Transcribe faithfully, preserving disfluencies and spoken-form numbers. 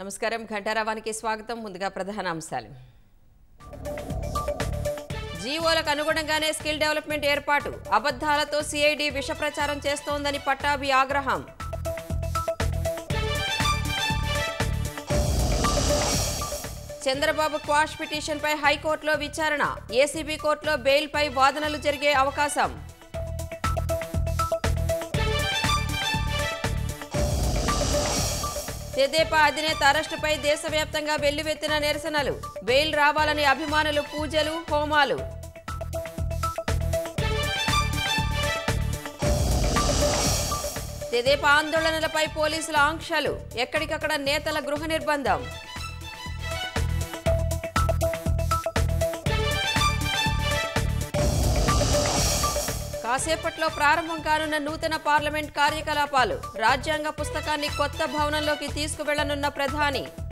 నమస్కారం ఘంటారావానికి స్వాగతం. ముందుగా ప్రధాన అంశాలు. జీవోలకు అనుగుణంగానే స్కిల్ డెవలప్మెంట్ ఏర్పాటు. అబద్ధాలతో సిఐడి విష ప్రచారం చేస్తోందని పట్టాభి ఆగ్రహం. చంద్రబాబు క్వాష్ పిటిషన్పై హైకోర్టులో విచారణ. ఏసీబీ కోర్టులో బెయిల్పై వాదనలు జరిగే అవకాశం. తెదేపా అధినేత అరెస్టుపై దేశవ్యాప్తంగా వెల్లువెత్తిన నిరసనలు. బెయిల్ రావాలని అభిమానులు పూజలు, హోమాలు. తెదేపా ఆందోళనలపై పోలీసుల ఆంక్షలు. ఎక్కడికక్కడ నేతల గృహ నిర్బంధం. కాసేపట్లో ప్రారంభం కానున్న నూతన పార్లమెంట్ కార్యకలాపాలు. రాజ్యాంగ పుస్తకాన్ని కొత్త భవనంలోకి తీసుకువెళ్లనున్న ప్రధాని.